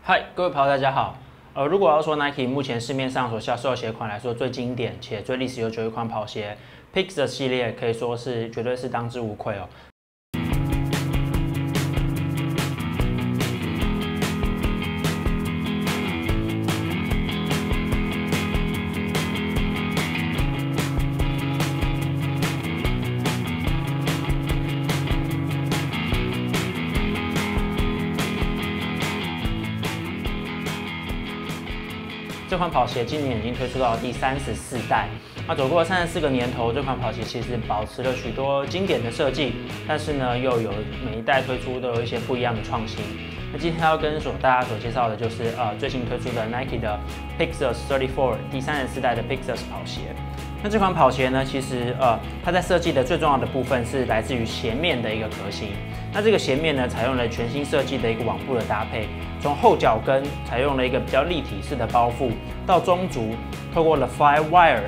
嗨，各位朋友，大家好。如果要说 Nike 目前市面上所销售的鞋款来说最经典且最历史悠久的一款跑鞋 ，Pegasus 系列可以说是绝对是当之无愧哦。这款跑鞋今年已经推出到第34代，那走过34个年头，这款跑鞋其实保持了许多经典的设计，但是呢，又有每一代推出都有一些不一样的创新。那今天要跟大家所介绍的就是最新推出的 Nike 的 Pegasus 34第34代的 Pegasus 跑鞋。那这款跑鞋呢，其实它在设计的最重要的部分是来自于鞋面的一个革新。那这个鞋面呢，采用了全新设计的一个网布的搭配，从后脚跟采用了一个比较立体式的包覆，到中足透过了 Flywire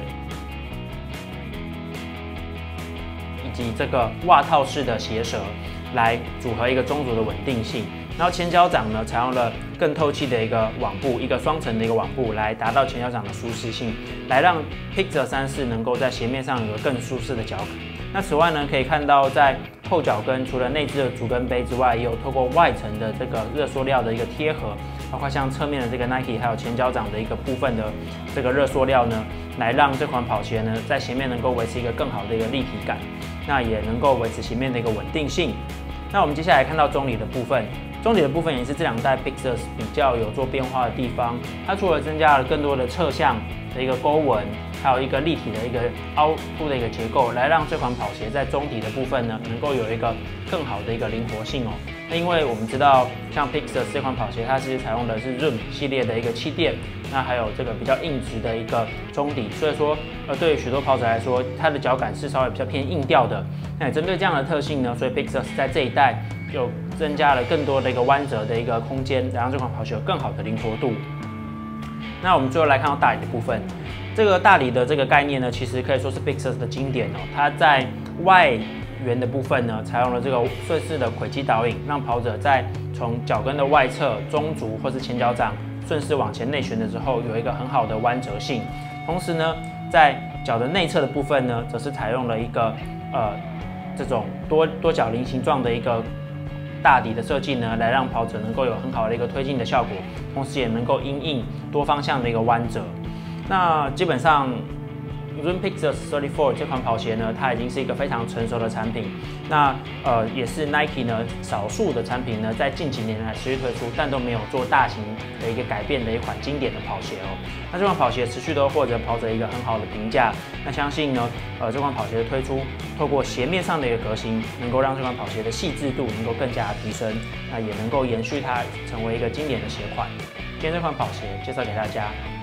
以及这个袜套式的鞋舌来组合一个中足的稳定性。然后前脚掌呢，采用了更透气的一个网布，一个双层的一个网布，来达到前脚掌的舒适性，来让 Pegasus 34能够在鞋面上有更舒适的脚感。那此外呢，可以看到在后脚跟除了内置的足跟杯之外，也有透过外层的这个热塑料的一个贴合，包括像侧面的这个 Nike 还有前脚掌的一个部分的这个热塑料呢，来让这款跑鞋呢在鞋面能够维持一个更好的一个立体感，那也能够维持鞋面的一个稳定性。那我们接下来看到中里的部分。中底的部分也是这两代 Pegasus 比较有做变化的地方，它除了增加了更多的侧向的一个勾纹，还有一个立体的一个凹凸的一个结构，来让这款跑鞋在中底的部分呢，能够有一个更好的一个灵活性哦。那因为我们知道，像 Pegasus 这款跑鞋，它其实采用的是 Zoom 系列的一个气垫，那还有这个比较硬直的一个中底，所以说对于许多跑者来说，它的脚感是稍微比较偏硬调的。那也针对这样的特性呢，所以 Pegasus 在这一代又增加了更多的一个弯折的一个空间，让这款跑鞋有更好的灵活度。那我们最后来看到大里的部分，这个大里的这个概念呢，其实可以说是 Pegasus 的经典哦。它在外缘的部分呢，采用了这个顺势的轨迹导引，让跑者在从脚跟的外侧、中足或是前脚掌顺势往前内旋的时候，有一个很好的弯折性。同时呢，在脚的内侧的部分呢，则是采用了一个这种多角菱形状的一个大底的设计呢，来让跑者能够有很好的一个推进的效果，同时也能够因应多方向的一个弯折。那基本上 Zoom Pegasus 34这款跑鞋呢，它已经是一个非常成熟的产品。那也是 Nike 呢少数的产品呢，在近几年来持续推出，但都没有做大型的一个改变的一款经典的跑鞋哦。那这款跑鞋持续都获得跑者一个很好的评价。那相信呢，这款跑鞋的推出，透过鞋面上的一个革新，能够让这款跑鞋的细致度能够更加提升，那也能够延续它成为一个经典的鞋款。今天这款跑鞋介绍给大家。